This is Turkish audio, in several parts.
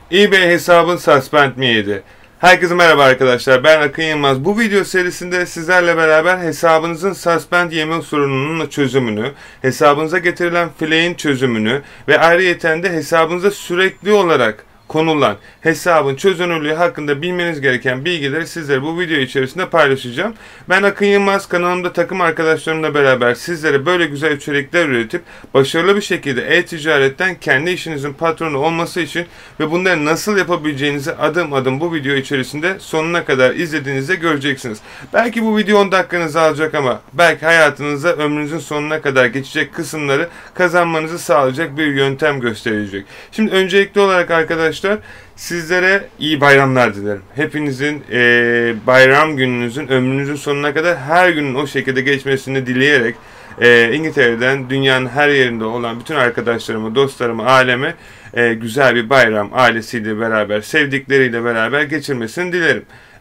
eBay hesabın suspend mi yedi? Herkese merhaba arkadaşlar, ben Akın Yılmaz. Bu video serisinde sizlerle beraber hesabınızın suspend yeme sorununun çözümünü, hesabınıza getirilen flag'in çözümünü ve ayrıyeten de hesabınıza sürekli olarak konulan hesabın çözünürlüğü hakkında bilmeniz gereken bilgileri sizlere bu video içerisinde paylaşacağım. Ben Akın Yılmaz, kanalımda takım arkadaşlarımla beraber sizlere böyle güzel içerikler üretip başarılı bir şekilde e-ticaretten kendi işinizin patronu olması için ve bunları nasıl yapabileceğinizi adım adım bu video içerisinde sonuna kadar izlediğinizde göreceksiniz. Belki bu video 10 dakikanızı alacak ama belki hayatınızda ömrünüzün sonuna kadar geçecek kısımları kazanmanızı sağlayacak bir yöntem gösterecek. Şimdi öncelikli olarak arkadaşlar sizlere iyi bayramlar dilerim. Hepinizin bayram gününüzün ömrünüzün sonuna kadar her günün o şekilde geçmesini dileyerek İngiltere'den dünyanın her yerinde olan bütün arkadaşlarımı, dostlarımı, aileme güzel bir bayram ailesiyle beraber, sevdikleriyle beraber geçirmesini dilerim.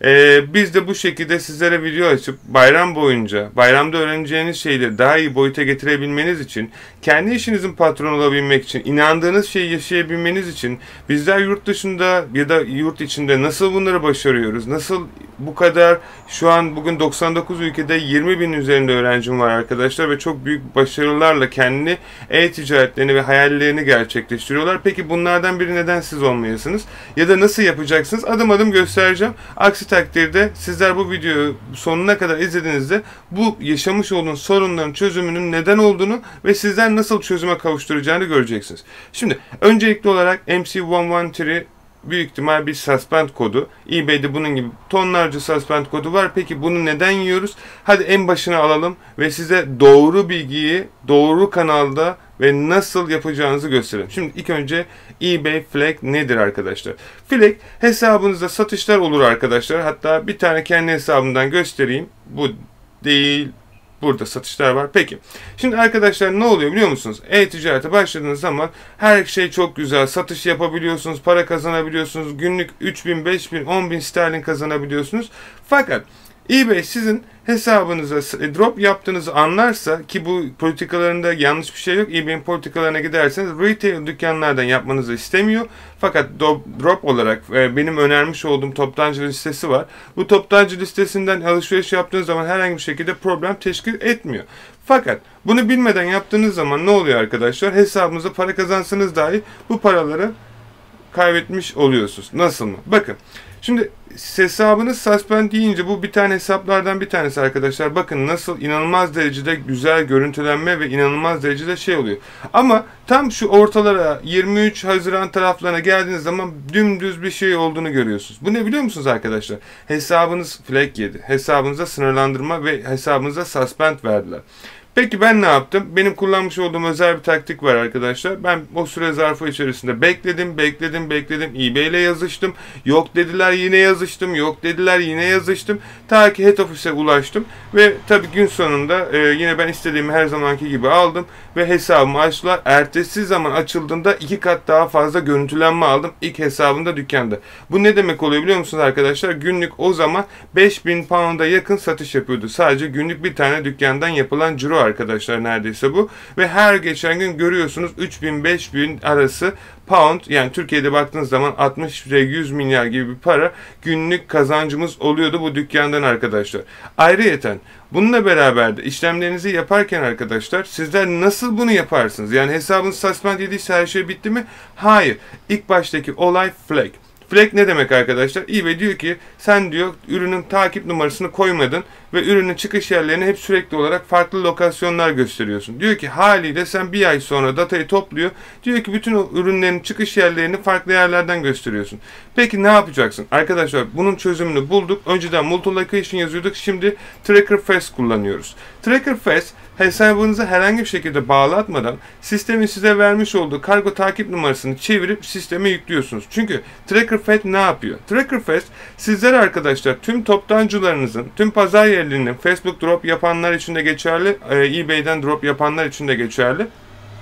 Biz de bu şekilde sizlere video açıp bayram boyunca, bayramda öğreneceğiniz şeyleri daha iyi boyuta getirebilmeniz için, kendi işinizin patronu olabilmek için, inandığınız şeyi yaşayabilmeniz için bizler yurt dışında ya da yurt içinde nasıl bunları başarıyoruz, nasıl bu kadar şu an bugün 99 ülkede 20 bin üzerinde öğrencim var arkadaşlar ve çok büyük başarılarla kendi e-ticaretlerini ve hayallerini gerçekleştiriyorlar. Peki bunlardan biri neden siz olmayasınız? Ya da nasıl yapacaksınız? Adım adım göstereceğim. Aksi takdirde sizler bu videoyu sonuna kadar izlediğinizde bu yaşamış olduğunuz sorunların çözümünün neden olduğunu ve sizler nasıl çözüme kavuşturacağını göreceksiniz. Şimdi öncelikli olarak MC113 büyük ihtimal bir suspend kodu. eBay'de bunun gibi tonlarca suspend kodu var. Peki bunu neden yiyoruz? Hadi en başına alalım ve size doğru bilgiyi doğru kanalda ve nasıl yapacağınızı gösterelim. Şimdi ilk önce eBay flag nedir arkadaşlar? Flag hesabınızda satışlar olur arkadaşlar. Hatta bir tane kendi hesabımdan göstereyim. Bu değil. Burada satışlar var. Peki. Şimdi arkadaşlar ne oluyor biliyor musunuz? E-ticarete başladığınız zaman her şey çok güzel. Satış yapabiliyorsunuz, para kazanabiliyorsunuz. Günlük 3.000, 5.000, 10.000 sterlin kazanabiliyorsunuz. Fakat eBay sizin hesabınıza drop yaptığınızı anlarsa, ki bu politikalarında yanlış bir şey yok. eBay'in politikalarına giderseniz retail dükkanlardan yapmanızı istemiyor. Fakat drop olarak benim önermiş olduğum toptancı listesi var. Bu toptancı listesinden alışveriş yaptığınız zaman herhangi bir şekilde problem teşkil etmiyor. Fakat bunu bilmeden yaptığınız zaman ne oluyor arkadaşlar? Hesabınıza para kazansanız dahi bu paraları kaybetmiş oluyorsunuz. Nasıl mı? Bakın. Şimdi hesabınız suspend deyince bu bir tane hesaplardan bir tanesi arkadaşlar. Bakın nasıl inanılmaz derecede güzel görüntülenme ve inanılmaz derecede şey oluyor. Ama tam şu ortalara 23 Haziran taraflarına geldiğiniz zaman dümdüz bir şey olduğunu görüyorsunuz. Bu ne biliyor musunuz arkadaşlar? Hesabınız flag yedi. Hesabınıza sınırlandırma ve hesabınıza suspend verdiler. Peki ben ne yaptım? Benim kullanmış olduğum özel bir taktik var arkadaşlar. Ben o süre zarfı içerisinde bekledim. eBay ile yazıştım. Yok dediler, yine yazıştım. Yok dediler, yine yazıştım. Ta ki head office'e ulaştım. Ve tabii gün sonunda yine ben istediğimi her zamanki gibi aldım. Ve hesabımı açtılar. Ertesi zaman açıldığında 2 kat daha fazla görüntülenme aldım. İlk hesabımda dükkanda. Bu ne demek oluyor biliyor musunuz arkadaşlar? Günlük o zaman 5.000 pound'a yakın satış yapıyordu. Sadece günlük bir tane dükkandan yapılan ciro arkadaşlar neredeyse bu. Ve her geçen gün görüyorsunuz 3.000-5.000 arası pound, yani Türkiye'de baktığınız zaman 60 ve 100 milyar gibi bir para günlük kazancımız oluyordu bu dükkandan arkadaşlar. Ayrıyeten bununla beraber de işlemlerinizi yaparken arkadaşlar sizler nasıl bunu yaparsınız? Yani hesabınız suspend edilse her şey bitti mi? Hayır. İlk baştaki olay flag. Flag ne demek arkadaşlar? eBay diyor ki sen diyor ürünün takip numarasını koymadın ve ürünün çıkış yerlerini hep sürekli olarak farklı lokasyonlar gösteriyorsun. Diyor ki haliyle sen bir ay sonra datayı topluyor. Diyor ki bütün o ürünlerin çıkış yerlerini farklı yerlerden gösteriyorsun. Peki ne yapacaksın? Arkadaşlar bunun çözümünü bulduk. Önceden multi-location yazıyorduk. Şimdi Tracker Fast kullanıyoruz. Tracker Fast hesabınızı herhangi bir şekilde bağlatmadan sistemin size vermiş olduğu kargo takip numarasını çevirip sisteme yüklüyorsunuz. Çünkü Tracker Fast ne yapıyor? Tracker Fast sizler arkadaşlar tüm toptancılarınızın, tüm pazar yerlerinin Facebook drop yapanlar için de geçerli, eBay'den drop yapanlar için de geçerli.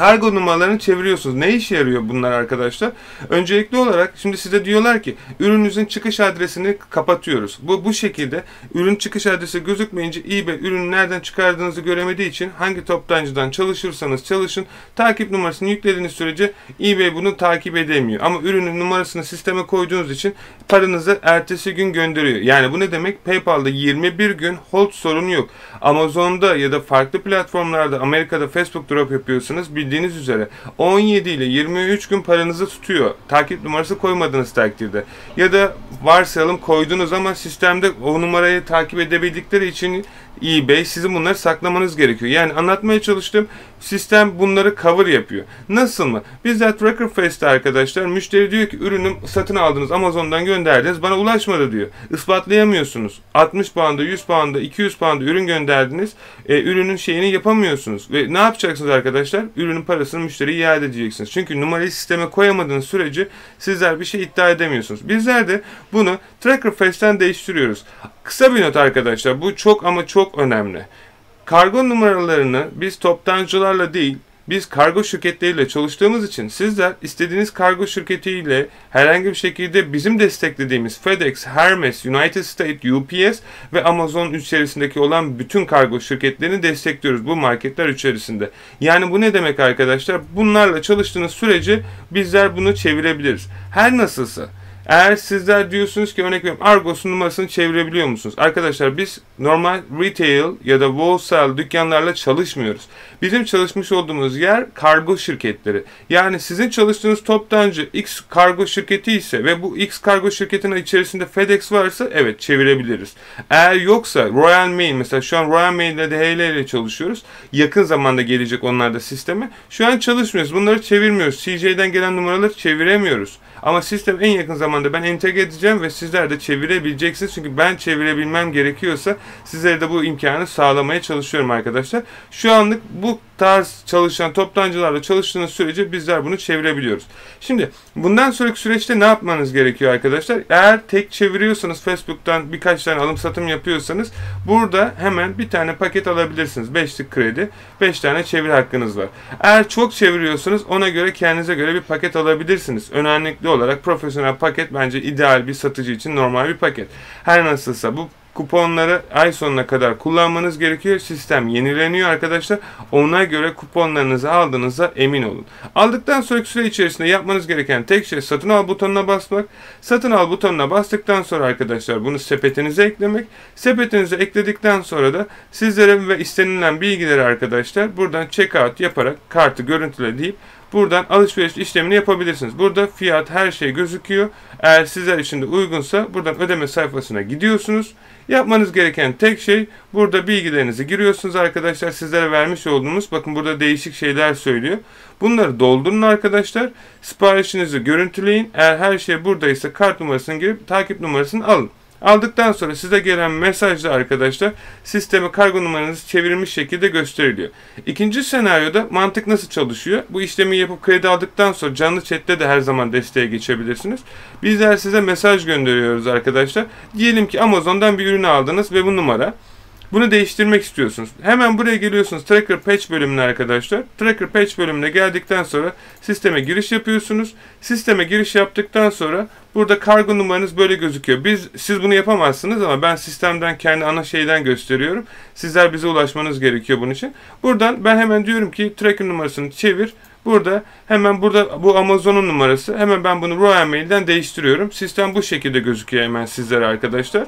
Kargo numaralarını çeviriyorsunuz. Ne işe yarıyor bunlar arkadaşlar? Öncelikli olarak şimdi size diyorlar ki ürününüzün çıkış adresini kapatıyoruz. Bu şekilde ürün çıkış adresi gözükmeyince eBay ürünü nereden çıkardığınızı göremediği için hangi toptancıdan çalışırsanız çalışın takip numarasını yüklediğiniz sürece eBay bunu takip edemiyor. Ama ürünün numarasını sisteme koyduğunuz için paranızı ertesi gün gönderiyor. Yani bu ne demek? PayPal'da 21 gün hold sorunu yok. Amazon'da ya da farklı platformlarda Amerika'da Facebook drop yapıyorsanız bildiğiniz üzere 17 ile 23 gün paranızı tutuyor. Takip numarası koymadığınız takdirde. Ya da varsayalım koydunuz ama sistemde o numarayı takip edebildikleri için eBay sizin bunları saklamanız gerekiyor. Yani anlatmaya çalıştığım sistem bunları cover yapıyor. Nasıl mı? Bizler Tracker Face'te arkadaşlar müşteri diyor ki ürünü satın aldınız Amazon'dan gönderdiniz bana ulaşmadı diyor. Ispatlayamıyorsunuz. 60 pound'a 100 pound'a 200 pound'a ürün gönderdiniz. Ürünün şeyini yapamıyorsunuz. Ve ne yapacaksınız arkadaşlar? Ürünün parasını müşteriye iade edeceksiniz. Çünkü numarayı sisteme koyamadığınız sürece sizler bir şey iddia edemiyorsunuz. Bizler de bunu Tracker Face'ten değiştiriyoruz. Kısa bir not arkadaşlar. Bu çok ama çok önemli. Kargo numaralarını biz toptancılarla değil, biz kargo şirketleriyle çalıştığımız için sizler istediğiniz kargo şirketiyle herhangi bir şekilde bizim desteklediğimiz FedEx, Hermes, United States, UPS ve Amazon içerisindeki olan bütün kargo şirketlerini destekliyoruz bu marketler içerisinde. Yani bu ne demek arkadaşlar? Bunlarla çalıştığınız sürece bizler bunu çevirebiliriz. Her nasılsa. Eğer sizler diyorsunuz ki örnek veriyorum Argos'un numarasını çevirebiliyor musunuz? Arkadaşlar biz normal retail ya da wholesale dükkanlarla çalışmıyoruz. Bizim çalışmış olduğumuz yer kargo şirketleri. Yani sizin çalıştığınız toptancı X kargo şirketi ise ve bu X kargo şirketinin içerisinde FedEx varsa evet çevirebiliriz. Eğer yoksa Royal Mail mesela şu an Royal Mail ile DHL ile çalışıyoruz. Yakın zamanda gelecek onlar da sisteme. Şu an çalışmıyoruz. Bunları çevirmiyoruz. CJ'den gelen numaraları çeviremiyoruz. Ama sistem en yakın zamanda ben entegre edeceğim ve sizler de çevirebileceksiniz. Çünkü ben çevirebilmem gerekiyorsa sizlere de bu imkanı sağlamaya çalışıyorum arkadaşlar. Şu anlık bu tarz çalışan toptancılarla çalıştığınız sürece bizler bunu çevirebiliyoruz. Şimdi bundan sonraki süreçte ne yapmanız gerekiyor arkadaşlar? Eğer tek çeviriyorsanız Facebook'tan birkaç tane alım satım yapıyorsanız burada hemen bir tane paket alabilirsiniz. 5'lik kredi, 5 tane çevir hakkınız var. Eğer çok çeviriyorsanız ona göre kendinize göre bir paket alabilirsiniz. Önemli olarak profesyonel paket bence ideal bir satıcı için normal bir paket. Her nasılsa bu kuponları ay sonuna kadar kullanmanız gerekiyor. Sistem yenileniyor arkadaşlar. Ona göre kuponlarınızı aldığınıza emin olun. Aldıktan sonraki süre içerisinde yapmanız gereken tek şey satın al butonuna basmak. Satın al butonuna bastıktan sonra arkadaşlar bunu sepetinize eklemek. Sepetinize ekledikten sonra da sizlere ve istenilen bilgileri arkadaşlar buradan checkout yaparak kartı görüntüle deyip buradan alışveriş işlemini yapabilirsiniz. Burada fiyat her şey gözüküyor. Eğer sizler için de uygunsa buradan ödeme sayfasına gidiyorsunuz. Yapmanız gereken tek şey burada bilgilerinizi giriyorsunuz arkadaşlar. Sizlere vermiş olduğumuz bakın burada değişik şeyler söylüyor. Bunları doldurun arkadaşlar. Siparişinizi görüntüleyin. Eğer her şey buradaysa kart numarasını girip takip numarasını alın. Aldıktan sonra size gelen mesajda arkadaşlar sisteme kargo numaranız çevrilmiş şekilde gösteriliyor. İkinci senaryoda mantık nasıl çalışıyor? Bu işlemi yapıp kredi aldıktan sonra canlı chatte de her zaman desteğe geçebilirsiniz. Bizler size mesaj gönderiyoruz arkadaşlar. Diyelim ki Amazon'dan bir ürünü aldınız ve bu numara. Bunu değiştirmek istiyorsunuz. Hemen buraya geliyorsunuz Tracker Patch bölümüne arkadaşlar. Tracker Patch bölümüne geldikten sonra sisteme giriş yapıyorsunuz. Sisteme giriş yaptıktan sonra burada kargo numaranız böyle gözüküyor. Siz bunu yapamazsınız ama ben sistemden kendi ana şeyden gösteriyorum. Sizler bize ulaşmanız gerekiyor bunun için. Buradan ben hemen diyorum ki tracker numarasını çevir. Burada hemen bu Amazon'un numarası. Hemen ben bunu Royal Mail'den değiştiriyorum. Sistem bu şekilde gözüküyor hemen sizlere arkadaşlar.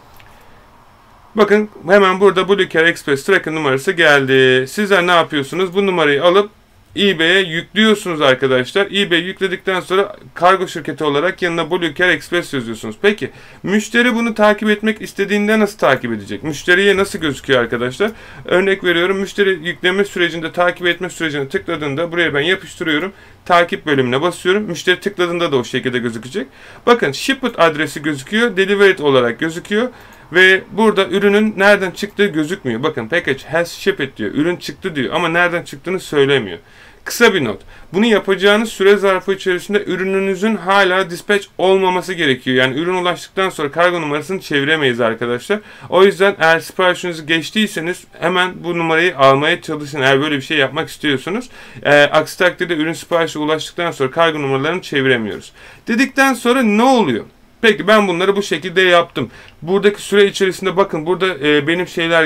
Bakın hemen burada Blue Care Express tracker numarası geldi. Sizler ne yapıyorsunuz? Bu numarayı alıp eBay'e yüklüyorsunuz arkadaşlar. eBay'e yükledikten sonra kargo şirketi olarak yanına Blue Care Express yazıyorsunuz. Peki müşteri bunu takip etmek istediğinde nasıl takip edecek? Müşteriye nasıl gözüküyor arkadaşlar? Örnek veriyorum müşteri yükleme sürecinde takip etme sürecine tıkladığında buraya ben yapıştırıyorum. Takip bölümüne basıyorum. Müşteri tıkladığında da o şekilde gözükecek. Bakın Shipped adresi gözüküyor. Delivered olarak gözüküyor. Ve burada ürünün nereden çıktığı gözükmüyor. Bakın package has shipped diyor. Ürün çıktı diyor ama nereden çıktığını söylemiyor. Kısa bir not. Bunu yapacağınız süre zarfı içerisinde ürününüzün hala dispatch olmaması gerekiyor. Yani ürün ulaştıktan sonra kargo numarasını çeviremeyiz arkadaşlar. O yüzden eğer siparişinizi geçtiyseniz hemen bu numarayı almaya çalışın. Eğer böyle bir şey yapmak istiyorsunuz. Aksi takdirde ürün siparişi ulaştıktan sonra kargo numaralarını çeviremiyoruz. Dedikten sonra ne oluyor? Peki ben bunları bu şekilde yaptım. Buradaki süre içerisinde bakın burada benim şeyler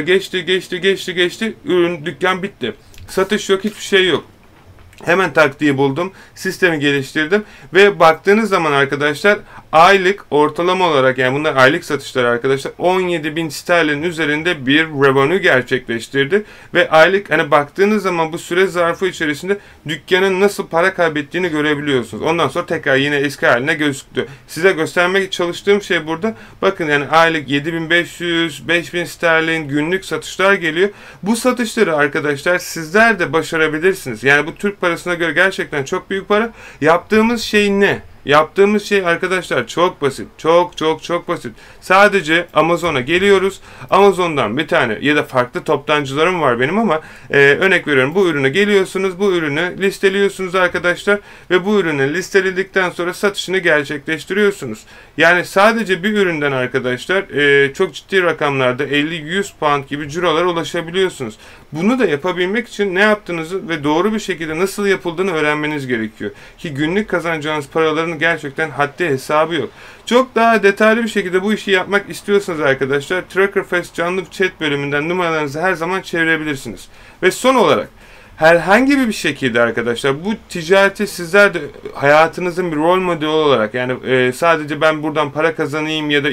geçti. Ürün, dükkan bitti. Satış yok, hiçbir şey yok. Hemen taktiği buldum, sistemi geliştirdim ve baktığınız zaman arkadaşlar aylık ortalama olarak, yani bunlar aylık satışlar arkadaşlar, 17.000 sterlin üzerinde bir revenue gerçekleştirdi ve aylık, hani baktığınız zaman bu süre zarfı içerisinde dükkanın nasıl para kaybettiğini görebiliyorsunuz. Ondan sonra tekrar yine eski haline gözüktü. Size göstermek çalıştığım şey burada. Bakın yani aylık 7.500, 5.000 sterlin günlük satışlar geliyor. Bu satışları arkadaşlar sizler de başarabilirsiniz. Yani bu Türk parasına göre gerçekten çok büyük para. Yaptığımız şey ne? Yaptığımız şey arkadaşlar çok basit. Çok basit. Sadece Amazon'a geliyoruz. Amazon'dan bir tane ya da farklı toptancılarım var benim ama örnek veriyorum, bu ürüne geliyorsunuz. Bu ürünü listeliyorsunuz arkadaşlar ve bu ürünü listeledikten sonra satışını gerçekleştiriyorsunuz. Yani sadece bir üründen arkadaşlar çok ciddi rakamlarda 50-100 pound gibi cirolara ulaşabiliyorsunuz. Bunu da yapabilmek için ne yaptığınızı ve doğru bir şekilde nasıl yapıldığını öğrenmeniz gerekiyor. Ki günlük kazanacağınız paraların gerçekten haddi hesabı yok. Çok daha detaylı bir şekilde bu işi yapmak istiyorsanız arkadaşlar, Trackerfest canlı chat bölümünden numaralarınızı her zaman çevirebilirsiniz. Ve son olarak herhangi bir şekilde arkadaşlar bu ticareti sizler de hayatınızın bir rol modeli olarak, yani sadece ben buradan para kazanayım ya da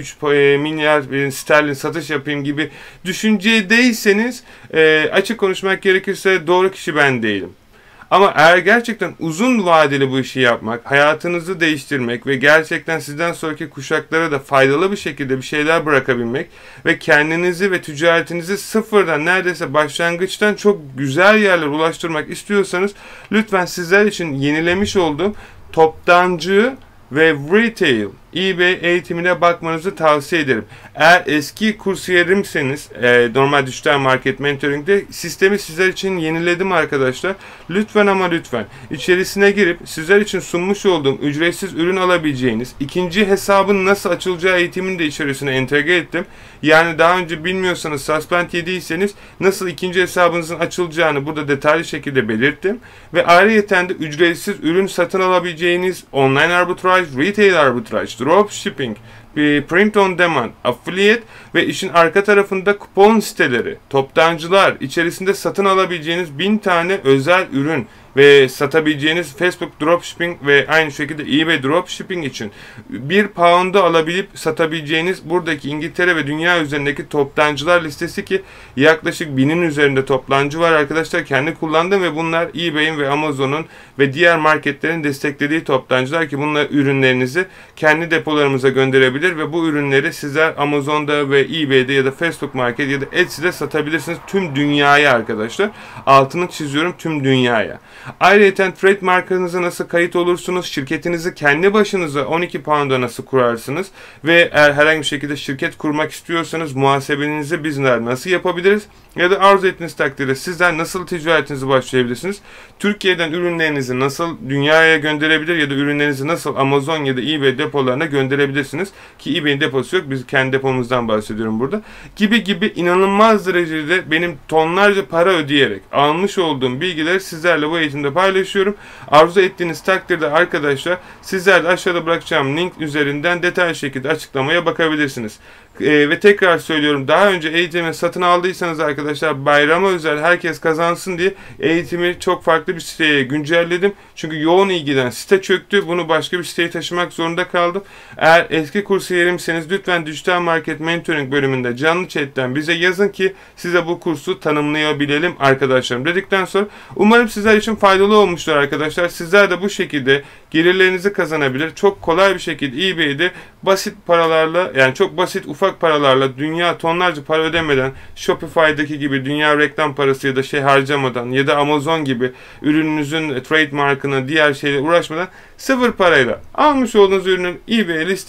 2-3 milyar sterlin satış yapayım gibi düşüncedeyseniz açık konuşmak gerekirse doğru kişi ben değilim. Ama eğer gerçekten uzun vadeli bu işi yapmak, hayatınızı değiştirmek ve gerçekten sizden sonraki kuşaklara da faydalı bir şekilde bir şeyler bırakabilmek ve kendinizi ve ticaretinizi sıfırdan, neredeyse başlangıçtan çok güzel yerlere ulaştırmak istiyorsanız lütfen sizler için yenilemiş olduğum toptancı ve retail eBay eğitimine bakmanızı tavsiye ederim. Eğer eski kursiyerimseniz normal dijital market mentoring'de sistemi sizler için yeniledim arkadaşlar. Lütfen ama lütfen içerisine girip sizler için sunmuş olduğum ücretsiz ürün alabileceğiniz ikinci hesabın nasıl açılacağı eğitimini de içerisine entegre ettim. Yani daha önce bilmiyorsanız, suspend yediyseniz nasıl ikinci hesabınızın açılacağını burada detaylı şekilde belirttim. Ve ayrıyeten de ücretsiz ürün satın alabileceğiniz online arbitraj, retail arbitraj, dropshipping, print on demand, affiliate ve işin arka tarafında kupon siteleri, toptancılar, içerisinde satın alabileceğiniz 1000 tane özel ürün ve satabileceğiniz Facebook dropshipping ve aynı şekilde eBay dropshipping için 1 pound'u alabilip satabileceğiniz buradaki İngiltere ve dünya üzerindeki toptancılar listesi, ki yaklaşık 1000'in üzerinde toptancı var arkadaşlar. Kendi kullandım ve bunlar eBay'in ve Amazon'un ve diğer marketlerin desteklediği toptancılar, ki bunlar ürünlerinizi kendi depolarımıza gönderebilir ve bu ürünleri sizler Amazon'da ve eBay'de ya da Facebook Market ya da Etsy'de satabilirsiniz tüm dünyaya arkadaşlar. Altını çiziyorum, tüm dünyaya. Ayrıca trade markanızı nasıl kayıt olursunuz? Şirketinizi kendi başınıza 12 pound'a nasıl kurarsınız? Ve eğer herhangi bir şekilde şirket kurmak istiyorsanız muhasebenizi bizler nasıl yapabiliriz? Ya da arzu ettiğiniz takdirde sizler nasıl ticaretinizi başlayabilirsiniz? Türkiye'den ürünlerinizi nasıl dünyaya gönderebilir ya da ürünlerinizi nasıl Amazon ya da eBay depolarına gönderebilirsiniz? Ki eBay'in deposu yok. Biz kendi depomuzdan bahsediyorum burada. Gibi inanılmaz derecede benim tonlarca para ödeyerek almış olduğum bilgileri sizlerle bu eğitimde paylaşıyorum. Arzu ettiğiniz takdirde arkadaşlar sizler de aşağıda bırakacağım link üzerinden detaylı şekilde açıklamaya bakabilirsiniz. Ve tekrar söylüyorum, daha önce eğitimi satın aldıysanız arkadaşlar bayrama özel herkes kazansın diye eğitimi çok farklı bir siteye güncelledim. Çünkü yoğun ilgiden site çöktü. Bunu başka bir siteye taşımak zorunda kaldım. Eğer eski kursiyerimseniz lütfen Dijital Market Mentoring bölümünde canlı chatten bize yazın ki size bu kursu tanımlayabilelim arkadaşlarım dedikten sonra umarım sizler için faydalı olmuştur arkadaşlar. Sizler de bu şekilde gelirlerinizi kazanabilir. Çok kolay bir şekilde eBay'de basit paralarla, yani çok basit ufak paralarla, dünya tonlarca para ödemeden, Shopify'daki gibi dünya reklam parası ya da harcamadan ya da Amazon gibi ürününüzün trademark'ına, diğer şeyle uğraşmadan sıfır parayla almış olduğunuz ürünü eBay'e listeleyip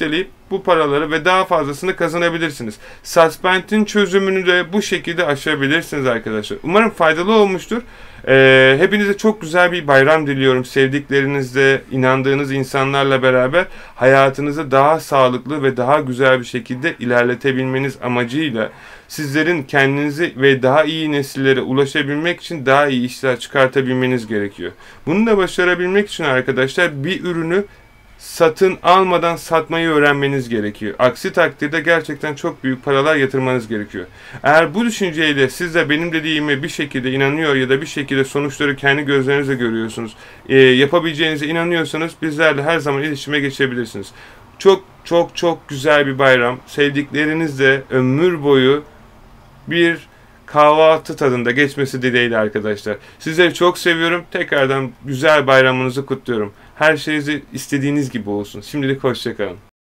bu paraları ve daha fazlasını kazanabilirsiniz. Suspend'in çözümünü de bu şekilde aşabilirsiniz arkadaşlar. Umarım faydalı olmuştur. Hepinize çok güzel bir bayram diliyorum. Sevdiklerinizle, inandığınız insanlarla beraber hayatınızı daha sağlıklı ve daha güzel bir şekilde ilerletebilmeniz amacıyla sizlerin kendinizi ve daha iyi nesillere ulaşabilmek için daha iyi işler çıkartabilmeniz gerekiyor. Bunu da başarabilmek için arkadaşlar bir ürünü satın almadan satmayı öğrenmeniz gerekiyor. Aksi takdirde gerçekten çok büyük paralar yatırmanız gerekiyor. Eğer bu düşünceyle siz de benim dediğime bir şekilde inanıyor ya da bir şekilde sonuçları kendi gözlerinizle görüyorsunuz, yapabileceğinize inanıyorsanız bizlerle her zaman iletişime geçebilirsiniz. Çok çok çok güzel bir bayram. Sevdiklerinizle ömür boyu bir kahvaltı tadında geçmesi dileğiyle arkadaşlar. Sizleri çok seviyorum. Tekrardan güzel bayramınızı kutluyorum. Her şeyinizi istediğiniz gibi olsun. Şimdilik hoşça kalın.